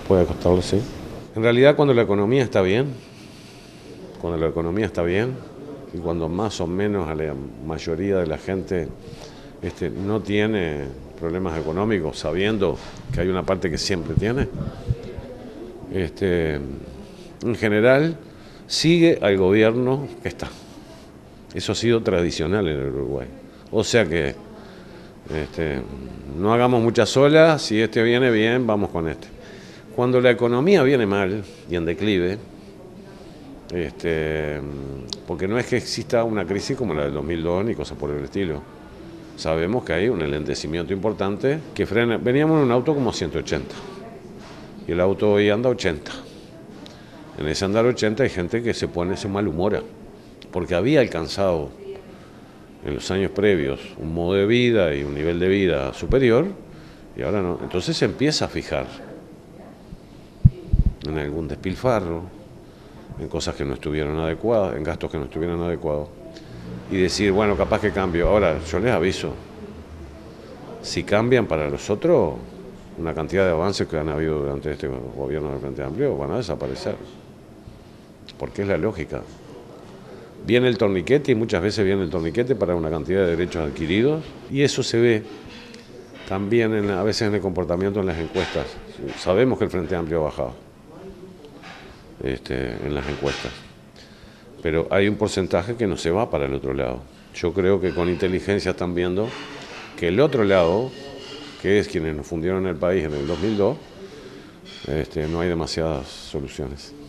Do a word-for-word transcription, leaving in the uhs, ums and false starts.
Puede costarle, sí. En realidad, cuando la economía está bien, cuando la economía está bien y cuando más o menos a la mayoría de la gente este, no tiene problemas económicos, sabiendo que hay una parte que siempre tiene, este, en general sigue al gobierno que está. Eso ha sido tradicional en el Uruguay. O sea que este, no hagamos muchas olas, si este viene bien, vamos con este. Cuando la economía viene mal y en declive, este, porque no es que exista una crisis como la del dos mil dos ni cosas por el estilo. Sabemos que hay un enlentecimiento importante que frena. Veníamos en un auto como a ciento ochenta y el auto hoy anda a ochenta. En ese andar ochenta hay gente que se pone, se malhumora, porque había alcanzado en los años previos un modo de vida y un nivel de vida superior y ahora no. Entonces se empieza a fijar en algún despilfarro, en cosas que no estuvieron adecuadas, en gastos que no estuvieron adecuados, y decir, bueno, capaz que cambio. Ahora, yo les aviso, si cambian para los otros, una cantidad de avances que han habido durante este gobierno del Frente Amplio van a desaparecer, porque es la lógica. Viene el torniquete y muchas veces viene el torniquete para una cantidad de derechos adquiridos, y eso se ve también en, a veces en el comportamiento en las encuestas. Sabemos que el Frente Amplio ha bajado este, en las encuestas, pero hay un porcentaje que no se va para el otro lado. Yo creo que con inteligencia están viendo que el otro lado, que es quienes nos fundieron el país en el dos mil dos, este, no hay demasiadas soluciones.